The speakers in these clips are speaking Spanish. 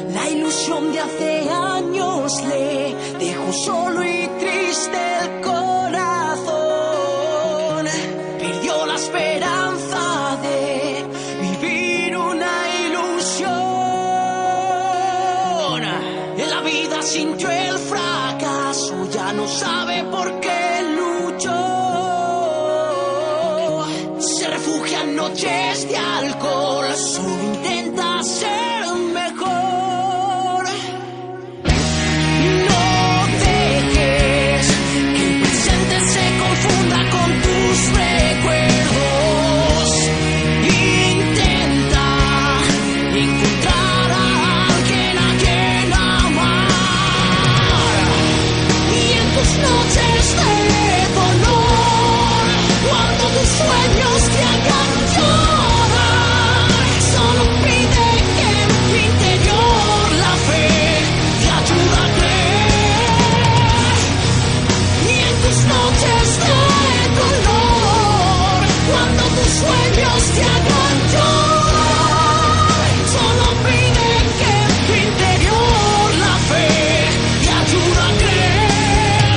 La ilusión de hace años le dejó solo y triste el corazón. Perdió la esperanza de vivir una ilusión. En la vida sintió el fracaso, ya no sabe por qué luchó. Se refugia en noches de alcohol, solo intenta ser mejor. No dejes que el presente se confunda con tus recuerdos. Intenta encontrar a alguien a quien amar. Y en tus noches de dolor, cuando tus sueños te hagan llorar, solo pide que en tu interior la fe te ayude a creer. Y en tus noches de dolor, cuando tus sueños te hagan llorar, solo pide que en tu interior la fe te ayude a creer.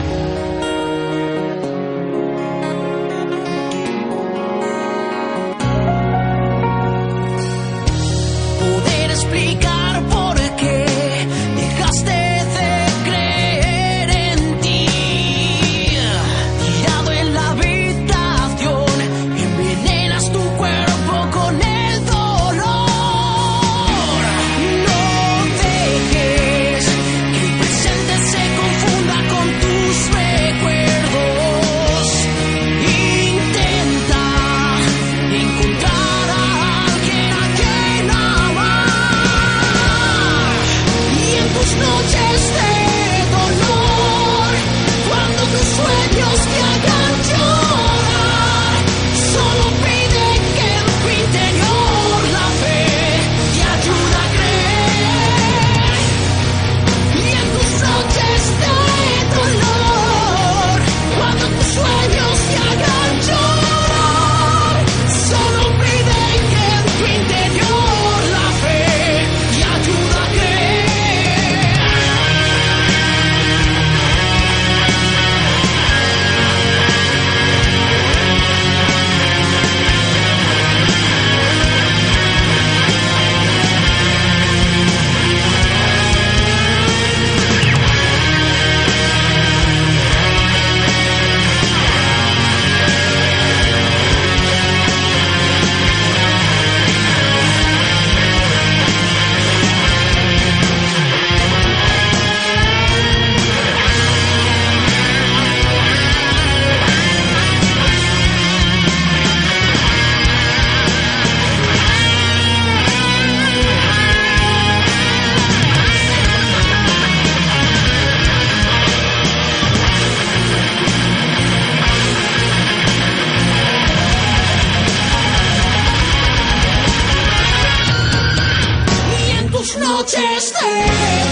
Poder explicar por qué dejaste de creer en ti. Tirado en la habitación, envenenas tu cuerpo con el dolor. No dejes que el presente se confunda con tus recuerdos. Intenta encontrar a alguien a quien amar. Y en tus noches de dolor, cuando tus sueños te hagan llorar, solo pide que en tu interior la fe te ayude a creer. Y en tus noches de dolor, cuando tus sueños te hagan llorar, solo pide que en tu interior la fe te ayude a creer. Y en tus noches de